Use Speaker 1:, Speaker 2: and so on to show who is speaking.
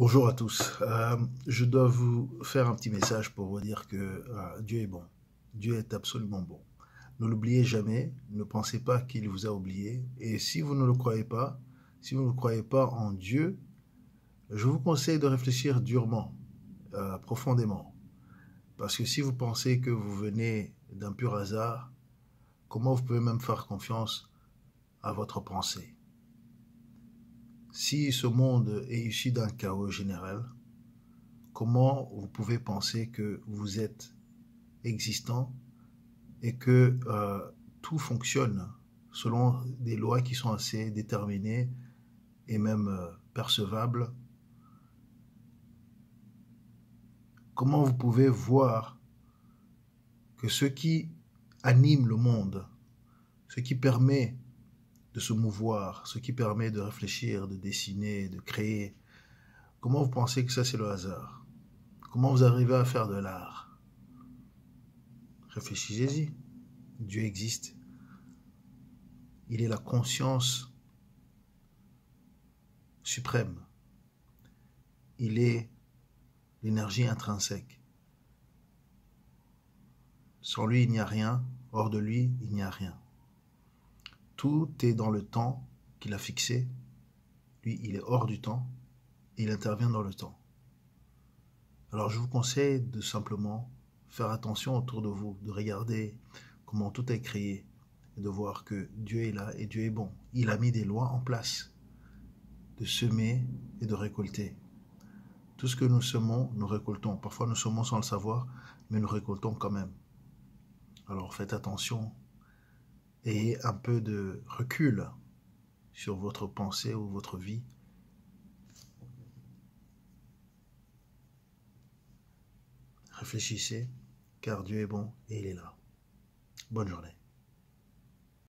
Speaker 1: Bonjour à tous. Je dois vous faire un petit message pour vous dire que Dieu est bon. Dieu est absolument bon. Ne l'oubliez jamais, ne pensez pas qu'il vous a oublié. Et si vous ne le croyez pas, si vous ne croyez pas en Dieu, je vous conseille de réfléchir durement, profondément. Parce que si vous pensez que vous venez d'un pur hasard, comment vous pouvez même faire confiance à votre pensée? Si ce monde est issu d'un chaos général, comment vous pouvez penser que vous êtes existant et que tout fonctionne selon des lois qui sont assez déterminées et même percevables? Comment vous pouvez voir que ce qui anime le monde, ce qui permet de se mouvoir, ce qui permet de réfléchir, de dessiner, de créer, comment vous pensez que ça c'est le hasard? Comment vous arrivez à faire de l'art? Réfléchissez-y. Dieu existe. Il est la conscience suprême. Il est l'énergie intrinsèque. Sans lui, il n'y a rien. Hors de lui, il n'y a rien. Tout est dans le temps qu'il a fixé. Lui, il est hors du temps et il intervient dans le temps. Alors, je vous conseille de simplement faire attention autour de vous, de regarder comment tout est créé et de voir que Dieu est là et Dieu est bon. Il a mis des lois en place de semer et de récolter. Tout ce que nous semons, nous récoltons. Parfois, nous semons sans le savoir, mais nous récoltons quand même. Alors, faites attention. Ayez un peu de recul sur votre pensée ou votre vie. Réfléchissez, car Dieu est bon et il est là. Bonne journée.